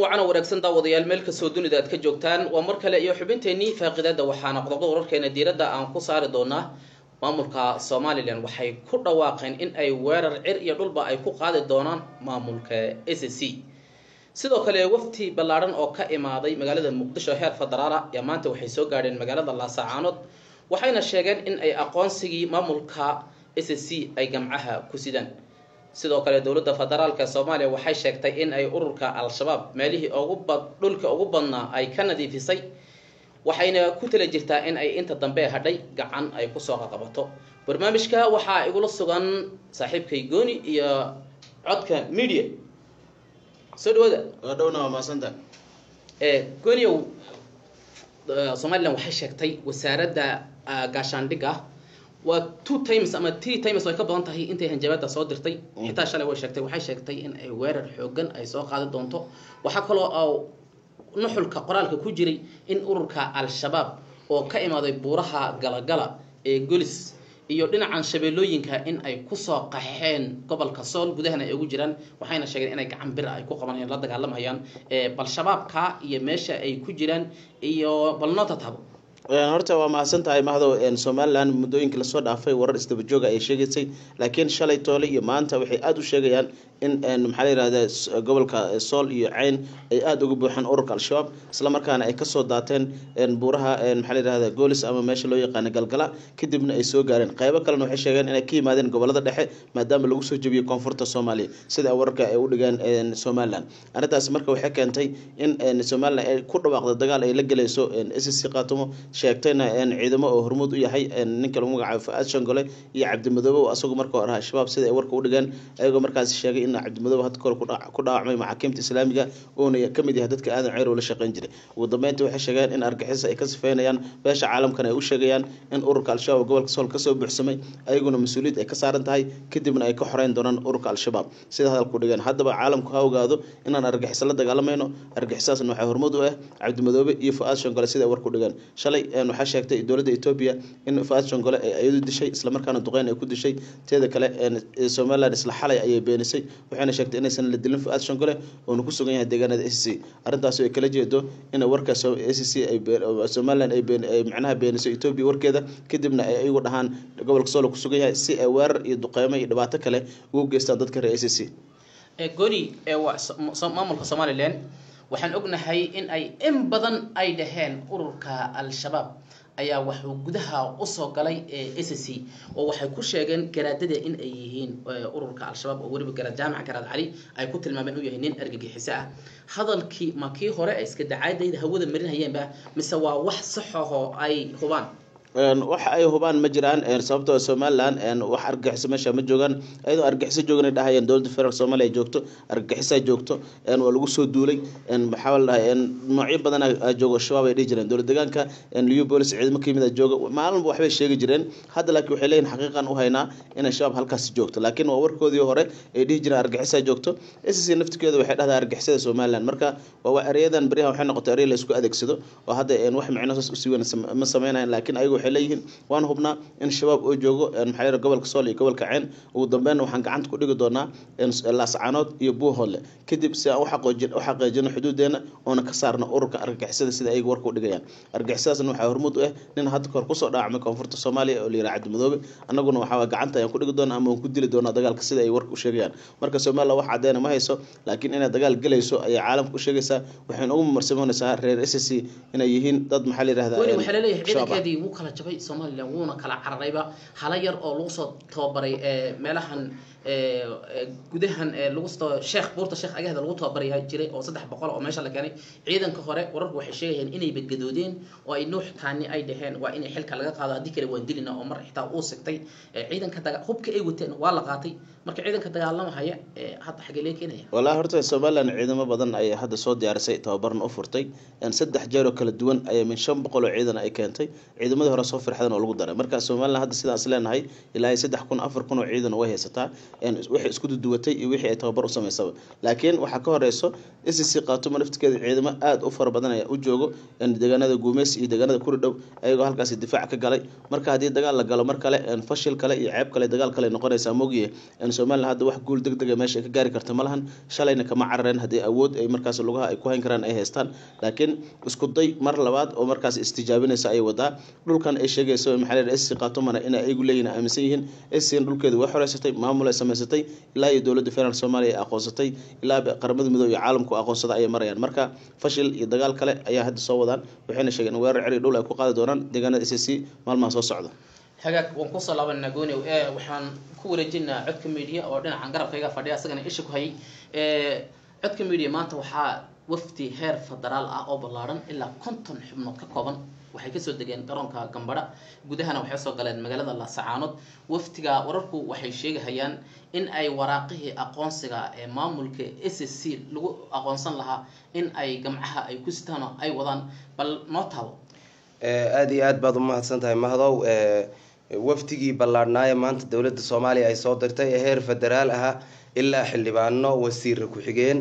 وعنا ورقسن daawadayaal meel ka soo dunida aad ka joogtaan waa mar kale iyo xubinteeni faaqiidada waxaana qodobada wararkeena diiradda aan ku saari doonaa maamulka Soomaaliland waxay ku dhawaaqeen in ay weerar cir iyo dhulba ay ku qaadi doonaan maamulka SSC sidoo kale wafti ballaaran oo ka imaaday magaalada Muqdisho heer federaal ya maanta waxay soo gaadheen magaalada Laascaanood waxayna sheegeen in ay aqoonsigii maamulka SSC ay gamcaha ku sidaan sidoo kale dawladda federaalka Soomaaliya waxay sheegtay in ay ururka al-shabaab meelihii dhulka ugu badnaa ay ka nadiifisay waxayna ku tala jirtaa in ay inta dambe hadhay gacan ay ku soo qabato barnaamijka waxa igula sugan saaxiibkay Gooni iyo codka media soo dhawna ma santa Gooni Soomaaliland waxay sheegtay wasaaradda gaashaandhigga waa 2 times ama 3 times way ka badan tahay intay hanjabaada soo dirtay xitaa shalay waxay sheegtay in ay weerar xoogan ay soo qaadi doonto waxa kale oo nuxulka qoraalka ku jiray in ururka al-shabaab oo ka imaaday buuraha galagala ee golis iyo dhinacan shabeelooyinka in ay ku soo qaxeen gobolka Sool gudahana ay ugu jiraan waxayna sheegeen inay gacan bir ay ku qabanayaan la dagaalamayaan bal shabaabka iyo meesha ay ku jiraan iyo bal noota tabo horta waa mahadsantahay mahdo Soomaaliland muddooyinka la soo dhaafay warar isdaba joog ay sheegaysay laakiin shalay toole iyo maanta waxay aad u sheegayaan in maxaa la yiraahdaa gobolka Sool iyo Cayn ay aad ugu buuxaan ururka al-shabaab isla markaana ay ka soo daateen buuraha maxaa la yiraahdaa Golis ama meesha loo yaqaan Galgala kadibna ay soo gaareen qaybo kale waxay sheegeen in ay ka yimaadeen gobolada dhexe maadaama lagu soo jabiyo koonfurta Soomaaliya sida wararka ay u dhigaan Soomaaliland arrintaas marka waxay keentay in Soomaaliland ay ku dhawaaqdo dagaal ay la galayso SSC qaatumo sheegtayna ciidamo oo hormuud u yahay ninka lagu magacaabo Faad Shangole iyo Cabdi Madoobe oo asagu marka hore shabaab sida ay warka u dhigaan ayagoo markaas sheegay in Cabdi Madoobe had kor ku dhaawacmay maxaakiimta Islaamiga oo kamid yahay dadka aadan ceyr la shaqeyn jiray ugu dambeyntii waxay sheegeen in argagixis ay ka sifeynayaan beesha caalamkan ay u sheegayaan in ururka al-shabaab gobolka Sool ka soo buuxsamay ayaguna mas'uuliyad ay ka saaran tahay kadibna ay ka xoreyn doonaan ururka al-shabaab sida hadalku dhigaan haddaba caalamku ha ogaado inaan argagixis la dagaalamayno argagixisaasna waxa hormuud u ah Cabdi Madoobe iyo Faad Shangole sida warku dhigaan shalay waxa sheegtay dawladda Ethiopia in Faad Shangole ay ayadu dishay isla markaana duqeyn ay ku dishay teeda kale Soomaaliland isla xalay ayay beenisay waxayna sheegtay inaysan la dilin Faad Shangole oo ku sugan yahay deegaanada SSC arrintaas oo ay kala jeedo in warka SSC ay Soomaaliland ay macnaha beenisay Ethiopia warkeeda kadibna ay ayagu dhahaan gobolka Sool ku sugan yahay si ay weerar iyo duqeymo iyo dhibaato kale ugu geystaan dadka reer SSC Gooni maamulka Soomaaliland waxaan ognahay in ay in badan ay dhaheen ururka al-shabaab ayaa wuxuu gudaha u soo galay SSC oo waxay ku sheegeen garaadada in ay yihiin ururka al-shabaab oo wariba garaad jaamac garaad cali ay ku tilmaameen inuu yahay nin argagixiso ah hadalkii markii hore ay iska dacaayday hawada marinayeen ba mise waa wax sax ah ay hubaan waxa ay hubaan ma jiraan sababtoo Soomaaliland wax argagixiso meesha ma joogan ayadoo argagixiso joogan ay dhahayeen dawladda federaalka Soomaaliya joogto argagixiso joogto waa lagu soo duulay maxaa la noocyo badan ay joogo shabaab ay dhijireen dawladda deegaanka liyu police ciidamo ka yimid jooga maalinba waxbay sheegi jireen hadda laakiin waxay leeyihiin xaqiiqan u haynaa in shabaab halkaas joogto laakiin waa warkoodii hore ay dhigi jireen argagixiso joogto SSC naftigeeda waxay dhahdaa argagixisada Soomaaliland marka waa erayadan bariyaha waxay noqotay eray la isku adeegsado oo hadda wax macno u sii weyn ma sameynayaan laakiin ayagu waxay leeyihiin waan hubnaa in shabaab oo joogo maxay yiraahdaa gobolka Sool iyo gobolka Cayn ugu dambeyn waxaan gacanta ku dhigi doonaa Laascaanood iyo Buuhoole kadib si aan u xaqiijino xuduudeena oo ka saarno ururka argagixisada sida ay warka u dhigayaan argagixisadaasna waxa hormuud u ah nin hadda kor ku soo dhaacmay koonfurta Soomaaliya oo la yiraahdo Cabdi Madoobe annaguna waxa gacanta ayaan ku dhigi doonaa ama ku dili doonaa dagaalka sida ay warka u sheegayaan marka Soomaaliland wax cadeena ma hayso laakiin inay dagaal galayso ay caalamku u sheegaysaa waxayna ugu marsamoonaysaa reer SSC inay yihiin dad maxaa la yiraahdaa waxa la leeyahay ciidankeedii wuu kala jabay Soomaaliland wuuna kala cararayba hala yar oo lagu soo tababaray meelahan gudahan lagu soo Sheekh Buurta Sheekh agaheeda lagu tababaray jiray oo 300 oo meesha la keenay ciidanka hore wararku waxay sheegayeen inay badgadoodeen oo ay nuux taani ay dhaheen waa in xilka laga qaado hadii kale waan dilina oo mar xitaa uu sigtay ciidanka hubka ay wateen waa la qaatay marka ciidanka dagaalamaya hadda xagee leey keenaya wallahi horta Soomaaliland ciidamo badan ay hadda soo diyaarisay tababarna u furtay saddex jeer oo kala duwan ay min 500 oo ciidan ay keentay ciidamada hore soo firxadan oo lagu daray marka Soomaaliland hadda sidaas leenahay ilaa 3,000 4,000 oo ciidan way haysataa wixii isku duduwatay iyo wixii ay tababar u sameysaba laakiin waxa ka horeyso SSC qaatumo naftigeeda ciidamo aad u fara badan ayaa u joogo deegaanada Guumeys iyo deegaanada Kuridhow ayagoo halkaas difaac ka galay marka hadii dagaal la galo mar kale fashil kale iyo ceeb kale dagaal kale noqonaysa moogiye Soomaaliland hadda wax guul degdeg ah meesha ka gaari karto malahan shalayna kama carareen hadii awood ay markaas lugaha ay ku hayn karaan ay haystaan laakiin isku day mar labaad oo markaas istijaabinaysa ay wadaa dhulkan ay sheegayso maxalad SSC qaatumana in ay igu leeyina aaminsan yihiin SSC dhulkeedu way xoreysatay maamul ay sameysatay ilaa iyo dawladda federaalka Soomaaliya aqoonsatay ilaa qaramada midowga iyo caalamku aqoonsada ay marayaan marka fashil iyo dagaal kale ayaa hadda soo wadaan waxayna sheegeen weerar ciri dhul ay ku qaadi doonaan deegaanada SSC maalmaha soo socda hagaag waan ku soo laabanaa gooni waxaan ku wareejinaa codka media oo dhinacan garabkayga fadhiya asagana isha ku hayay codka media maanta waxaa wafdi heer federaal ah oo ballaaran ilaa 50 xubnood ka kooban waxay ka soo degeen garoonka Gambadha gudahana waxay soo galeen magaalada Laascaanood waftiga wararku waxay sheegayaan in ay waraaqihii aqoonsiga ee maamulka SSC lagu aqoonsan lahaa in ay gamcaha ay ku sitaan ay wadaan bal nootaabo aad iyo aad baad u mahadsantahay mahdow waftigii ballaarnaaye maanta dawladda Soomaaliya ay soo dirtay heer federaal ah ilaa xildhibaano wasiir ku xigeen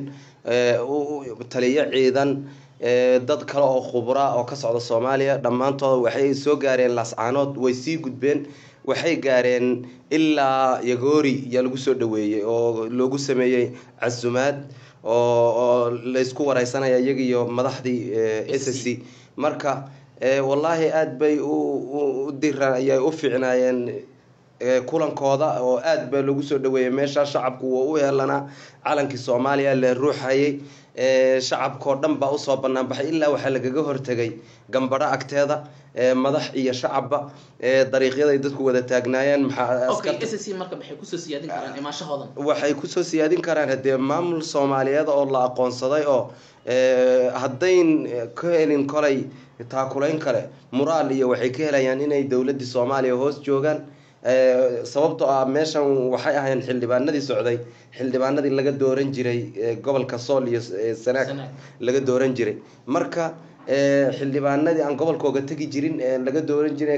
taliye ciidan dad kale oo khubra oo ka socda Soomaaliya dhamaantood waxay soo gaareen Laascaanood way sii gudbeen waxay gaareen ilaa Yagoori yaa lagu soo dhaweeyay oo loogu sameeyay casumaad oo la isku wareysanaya iyaga iyo madaxdii SSC marka wallahi aad bay u diran ayay u fiicnaayeen kulankooda oo aad baa lagu soo dhaweeyay meesha shacabku uu u heelana calankii Soomaaliya la ruuxayay shacabkoo dhan baa u soo banaan baxay ilaa waxa lagaga hortagay Gambadha agteeda madax iyo shacabba dariiqyada ay dadku wada taagnaayeen okay SSC marka waxay ku soo siyaadin karaan imaashahoodan waxay ku soo siyaadin karaan hadee maamul Soomaaliyeed oo la aqoonsaday oo haddayn ka helin kolay taakulayn kale moraal iyo waxay ka helayaan inay dawladda Soomaaliya hoos joogan sababtoo ah meeshan waxay ahayn xildhibaanadii socday xildhibaanadii laga dooran jiray gobolka Sool iyo Sanaag laga dooran jiray marka xildhibaanadii aan gobolkooga tagi jirin laga dooran jiray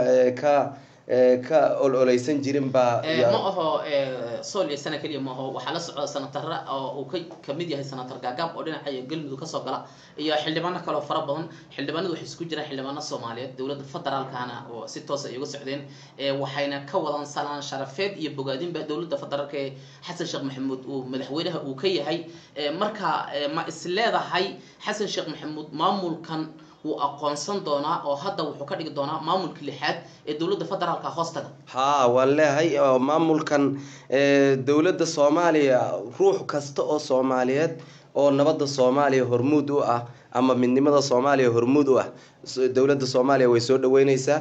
ka ololeysan jirin ba ma aho Sool iyo Sanaag kaliya ma aho waxa la socda senator oo uu ka mid yahay senator Gaagab oo dhinaca galmudug ka soo gala iyo xildhibaano kale oo fara badan xildhibaanadu waxay isku jiraan xildhibaano Soomaaliyeed dawladda federaalkana oo si toos ah uga socdeen waxayna ka wadan salaan sharafeed iyo bogaadin ba dawladda federaalka Xasan Sheekh Maxamuud uu madaxweynaha uu ka yahay marka ma isleedahay Xasan Sheekh Maxamuud maamulkan uu aqoonsan doonaa oo hadda wuxuu ka dhigi doonaa maamulka lixaad ee dawladda federaalka hoostaga waan leeyahay maamulkan dawladda Soomaaliya ruux kasta oo Soomaaliyeed oo nabadda Soomaaliya hormuud u ah ama midnimada Soomaaliya hormuud u ah dawladda Soomaaliya way soo dhaweynaysaa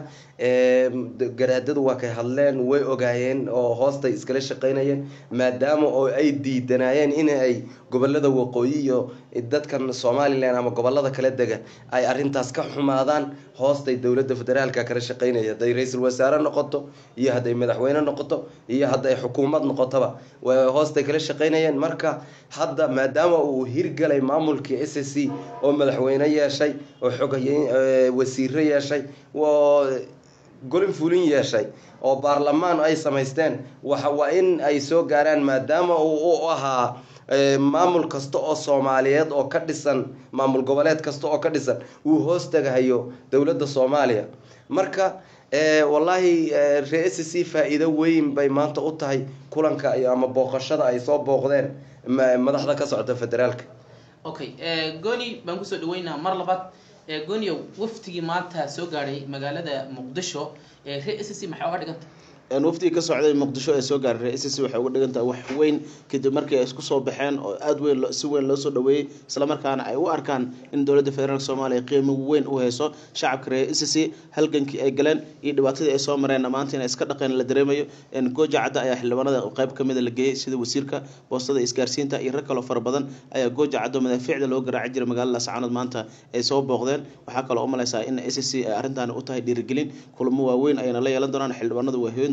garaadadu waa ka hadleen way ogaayeen oo hoosta iskala shaqeynayeen maadaama oo ay diidanayeen in ay gobolada waqooyi iyo dadkan Soomaaliland ama gobolada kala dega ay arintaas ka xumaadaan hoostay dawladda federaalka kala shaqeynayay haday ra'iisul wasaare noqoto iyo haday madaxweyne noqoto iyo haday xukuumad noqotaba way hoostay kala shaqeynayeen marka hadda maadaama uu hirgalay maamulkii SSC oo madaxweyne yeeshay oo xogayn wasiir yeeshay oo golin fulin yeeshay oo baarlamaan ay sameysteen waxa waa in ay soo gaaraan maadaama uu ahaa maamul kasta oo Soomaaliyeed oo ka dhisan maamul goboleed kasta oo ka dhisan uu hoos tagayo dawladda Soomaaliya marka wallahi SSC faa'iido weyn bay maanta u tahay kulanka ama booqashada ay soo booqdeen madaxda ka socda federaalka okay gooni baan ku soo dhaweynaa mar labaad gooniyo waftigii maanta soo gaaray magaalada Muqdisho SSC maxay uga dhigantay wafdi ka socday Muqdisho ee soo gaaray SSC waxay uga dhigantaa wax weyn kadib markii ay isku soo baxeen oo aad weyn si weyn loo soo dhaweeyay isla markaana ay u arkaan in dawladda federaalka Soomaaliya qiimo weyn u hayso shacabka reer SSC halgankii ay galeen iyo dhibaatadii ay soo mareen maanta in iska dhaqeen la dareemayo in Gooja Cadda ayaa xildhibaanada qayb kamid ah la geeyay sida wasiirka boostada isgaarsiinta iyo rag kale oo fara badan ayaa Gooja Cadda madaxfiicda loo garaacay jiray magaalada Laascaanood maanta ay soo booqdeen waxa kale oo malaysaa in SSC ay arintan u tahay dhiirigelin kulamo waaweyn ayna la yeelan doonaan xildhibaanadu way hooyin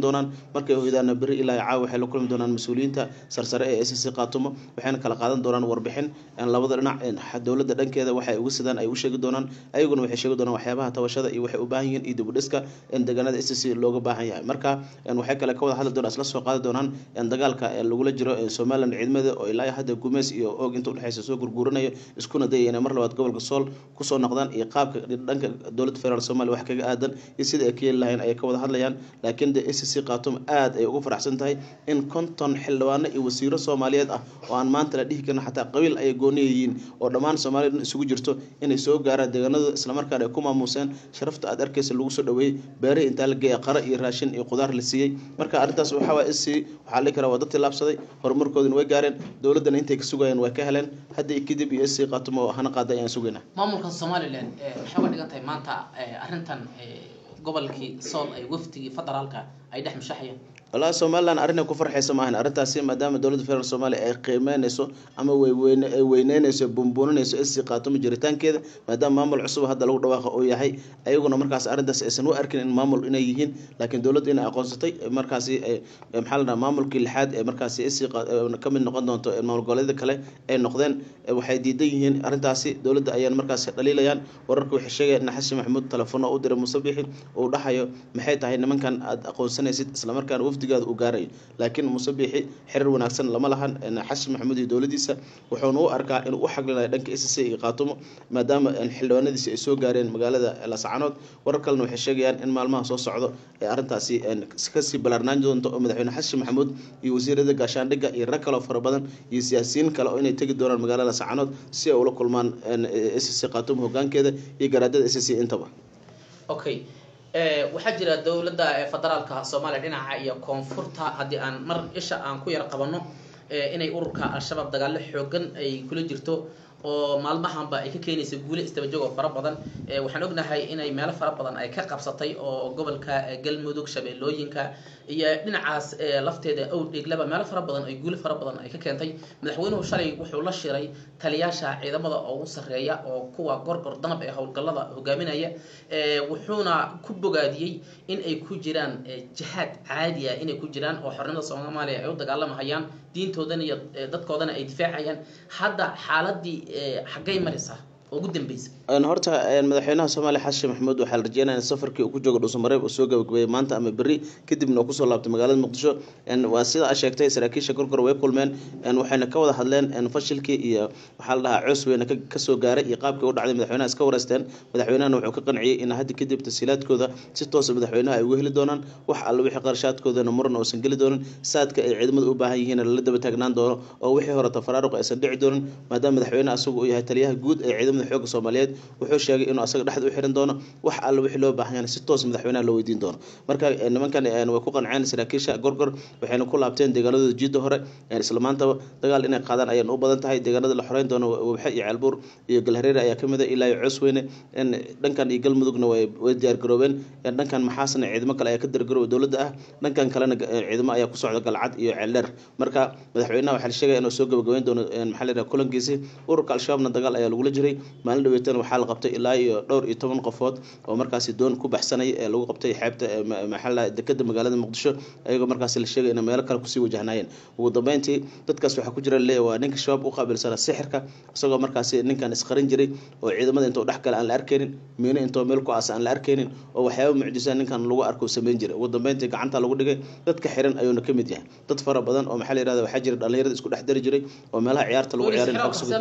doonaan markay hoydaan beri ilaa caawa waxay la kulmi doonaan mas'uuliyiinta sarsare ee SSC qaatumo waxayna kala qaadan doonaan warbixin labada dhinac dowladda dhankeeda waxay ugu sidaan ay u sheegi doonaan ayaguna waxay sheegi doonaan waxyaabaha tabashada iyo waxay u baahan yihiin iyo dib u dhiska deegaanada SSC looga baahan yahay marka waxay kale ka wada hadli doonaan isla soo qaadi doonaan dagaalka lagula jiro Soomaaliland ciidamada oo ilaa hadda gumeys iyo og inta u dhaxaysa soo gurguranayo iskuna dayayna mar labaad gobolka Sool ku soo noqdaan iyo qaabka dhanka dowladda federaalka Soomaaliya wax kaga aadan iyo sida ay keen lahayn ay ka wada hadlayaan laakiin SSC qaatumo aad ay ugu faraxsan tahay in konton xildhibaano iyo wasiiro Soomaaliyeed ah oo aan maanta la dhihi karin xataa qabiil ay gooniyiin oo dhammaan Soomaaliyeed isugu jirto inay soo gaaraan deegaanada isla markaana ay ku maamuseen sharafta aad arkaysa lagu soo dhaweeyay beere inta la geeyay qara iyo raashin iyo qudaar la siiyay marka arintaas waxa waa waxa la karaa wada tilaabsaday horumarkoodina way gaareen dowladana intay ka sugayeen way ka heleen hadda kadib iyo SSC qaatumo hana qaaday ayaan sugaynaa maamulka Soomaaliland waxa uga dhigan tahay maanta arintan gobolkii Sool ay waftigii federaalka ay dhex mushaxayeen والله Soomaaliland arrin ku farxaysa maahan arrintaasi maadaama dawladda federaalka Soomaaliya ay qiimeynayso ama weyneynayso bumbuuninayso SSC qaatumo jiritaankeeda maadaama maamul cusub hadda lagu dhawaaqo oo yahay ayaguna markaas arrintaas aysan u arkin in maamul inay yihiin laakiin dawladda inay aqoonsatay markaasi maxaa la dhahaa maamulkii lixaad ee markaasi SSC ka mid noqon doonto maamul goboleedyada kale ay noqdeen waxay diidan yihiin arrintaasi dawladda ayaan markaas dhaliilayaan wararka waxay sheegayaan in Xasan Maxamuud telefoon u diray Muuse Biixi oo dhahayo maxay tahay nimankan aad aqoonsanaysid isla markaana wafdigaada u gaaray laakiin Muuse Biixi xiriir wanaagsan lama lahan Xasan Maxamuud iyo dawladdiisa wuxuu u arkaa in uu xaqlinayo dhanka SSC iyo qaatumo maadaama xildhibaanadiisa ay soo gaareen magaalada Laascaanood warar kalena waxay sheegayaan in maalmaha soo socdo ee arrintaasi ka sii balaarnaan doonto oo madaxweyne Xasan Maxamuud iyo wasiirada gaashaandhigga iyo rag kale oo fara badan iyo siyaasiyiin kale oo inay tagi doonaan magaalada Laascaanood si ay ula kulmaan SSC qaatumo hoggaankeeda iyo garaadada SSC intaba okay waxaa jira dawladda federaalka Soomaaliya dhinaca iyo koonfurta hadii aan mar isha aan ku yar qabano inay ururka al-shabaab dagaal xoogan ay kula jirto oo maalmahanba ay ka keenayso guule istabajoog oo fara badan waxaan ognahay inay meelo fara badan ay ka qabsatay oo gobolka Galmudug Shabeellooyinka iyo dhinacaas lafteeda Awdheeglaba meelo fara badan ay guule fara badan ay ka keentay madaxweynuhu shalay wuxuu la shiray taliyaasha ciidamada ugu sareeya oo kuwa gorgor danab ee howlgallada hogaaminaya wuxuuna ku bogaadiyay in ay ku jiraan jihaad caadi ah inay ku jiraan oo xornimada Soomaaliya ay u dagaalamayaan diintoodana iyo dadkoodana ay difaacayaan hadda xaaladii xagay maraysaa ugu dambeysay horta madaxweynaha Soomaaliya Xasan Maxamuud waxa la rajeynayaa safarkii uu ku joogo Dhuusamareeb oo soo gabagabay maanta ama bari kadibna ku soo laabtay magaalada Muqdisho waa sida ay sheegtay saraakiisha gorgor way kulmeen waxayna ka wada hadleen fashilkii iyo waxa la dhahaa cusweena ka soo gaaray iyo qaabkii u dhacday madaxweynaha iska wareysteen madaxweynaha wuxuu ka qanciyay in hadda kadib tasiilaadkooda si toos ah madaxweynaha ay ugu heli doonaan wax alla wixii qarshaadkoodana muran oo san gali doonan saadka ay ciidamada u baahan yihiin la daba taagnaan doono oo wixii hore tafaraaruq aysan dhici doonin maadaama madaxweynaha asagu uu yahay taliyaha guud ee ciidamada xoogga Soomaaliyeed wuxuu sheegay inuu asaga dhaxda u xiran doono wax alla wixii loo baahan yahay si toos madaxweynaha loo weydiin doono marka nimankan way ku qanceen saraakiisha gorgor waxayna ku laabteen deegaanadooda jiida hore isla maanta dagaal inay qaadaan ayaan u badan tahay deegaanada la xoreyn doono Wabxa iyo Ceelbuur iyo Galhareer ayaa kamid ah ilaa Cusweyne dhankan iyo Galmudugna way diyaar garoobeen dhankan maxaasna ciidamo kale ayaa ka dargaroow dawladda ah dhankan kalena ciidamo ayaa ku socda Galcad iyo Ceeldheer marka madaxweynaha waxa la sheegay inuu soo gabagabeyn doono maxaa la yiraahdaa kulankiisa ururka al-shabaabna dagaal ayaa lagu jiray maalin dhaweetan waxa la qabtay ilaa iyo dhowr iyo 10 qofood oo markaasi doon ku baxsanay ee lagu qabtay xeebta maxalla dekada magaalada Muqdisho ayagoo markaasi la sheegay in meel kale ku sii wajahnayeen ugu dambeyntii dadkaas waxa ku jira waa ninka shabaab u qaabilsan sixirka isagoo markaasi ninkan isqarin jiray oo ciidamada inta dhax kale aan la arkeenin meena inta meel ku aas aan la arkeenin oo waxyaabo mucjisaan ninkan lagu arko sameyn jiray ugu dambeyntii gacanta lagu dhigay dadka xiran ayuuna kamid yahay dad fara badan oo maxaa la yiraahdaa waxa jira dhalinyarada isku dhex dari jiray oo meelaha ciyaarta lagu ciyaarin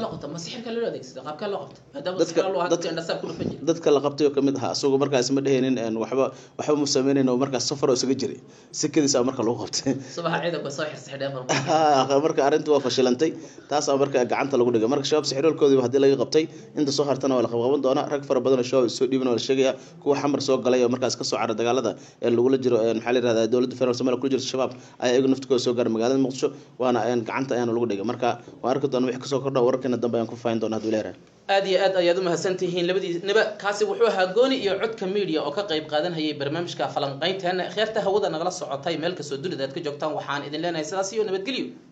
dadka la qabtay oo kamid ah asagoo markaas ma dhaheenin waxba mu sameeyeen oo markaas safar oo isaga jiray sikadiisa marka lagu qabtay subaxa ciidanka soo xirsaxdeen marka arintu waa fashilantay taas marka gacanta lagu dhigay marka shabaab sixirolkoodii hadii laga qabtay inta soo hartana waa la qaban doona rag fara badan oo shabaab soo dhiibana la sheegaya kuwa xamar soo galay oo markaas ka soo carar dagaalada ee lagu jiro maxaa la yiraahdaa dawladda federaalka Soomaaliya ku jirto shabaab ay iyagu naftkooda soo gaar magaalada Muqdisho waana gacanta ayaan lagu dhigay marka waa arki doona wixii ka soo kordha wararkeena dambe ayaan ku faahin doona hadii leeyahay aad iyo aad ayaad u mahadsantihiin labadiinaba kaasi wuxuu ahaa gooni iyo codka media oo ka qayb qaadanayay barnaamijka falanqaynteena khayrta hawada nagala socotay meel ka soo dunida aad ka joogtaan waxaan idin leenahay sidaas iyo nabadgelyo